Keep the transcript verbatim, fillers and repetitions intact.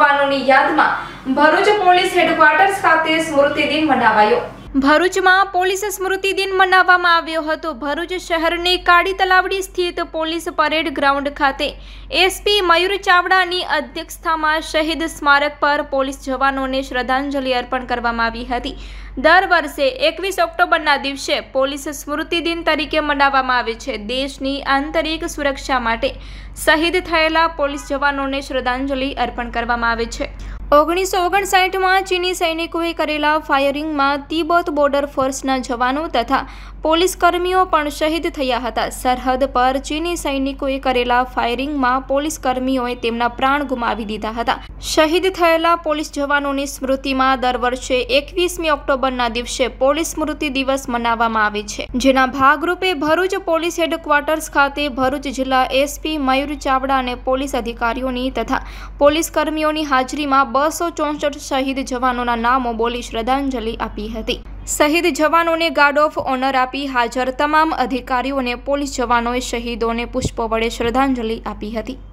જવાનોની યાદમાં Bharuch police headquarters ખાતે સ્મૃતિ દિન મનાવાયો। ભરૂચમાં પોલીસ સ્મૃતિ દિન મનાવવામાં આવ્યો હતો। ભરૂચ શહેરની કાળી તલાવડી સ્થિત પોલીસ પરેડ ગ્રાઉન્ડ ખાતે એસપી મયુર ચાવડાની અધ્યક્ષતામાં શહીદ સ્મારક પર પોલીસ જવાનોને શ્રદ્ધાંજલિ અર્પણ કરવામાં આવી હતી। દર વર્ષે એકવીસ ઓક્ટોબરના દિવસે પોલીસ સ્મૃતિ દિન તરીકે મનાવવામાં આવે છે। દેશની આંતરિક સુરક્ષા માટે શહીદ થયેલા પોલીસ જવાનોને શ્રદ્ધાંજલિ અર્પણ કરવામાં આવે છે। ઓગણીસો ઓગણસાઠમાં ચીની સૈનિકોએ કરેલા ફાયરિંગમાં તિબેત બોર્ડર ફોર્સના જવાનો તથા પોલીસ કર્મીઓ પણ શહીદ થયા હતા। સરહદ પર ચીની સૈનિકોએ કરેલા ફાયરિંગમાં પોલીસ કર્મીઓએ તેમના પ્રાણ ગુમાવી દીધા હતા। શહીદ થયેલા પોલીસ જવાનોની સ્મૃતિમાં દર વર્ષે એકવીસમી ઓક્ટોબરના દિવસે પોલીસ સ્મૃતિ દિવસ મનાવવામાં આવે છે, જેના ભાગરૂપે ભરૂચ પોલીસ હેડક્વાર્ટર્સ ખાતે ભરૂચ જિલ્લા એસપી મયુર ચાવડા અને પોલીસ અધિકારીઓની તથા પોલીસ કર્મીઓની હાજરીમાં બસો ચોસઠ શહીદ જવાનોના નામો બોલી શ્રદ્ધાંજલિ આપી હતી। શહીદ જવાનોને ગાર્ડ ઓફ ઓનર આપી હાજર તમામ અધિકારીઓ અને પોલીસ જવાનોએ શહીદોને પુષ્પો વડે શ્રદ્ધાંજલિ આપી હતી।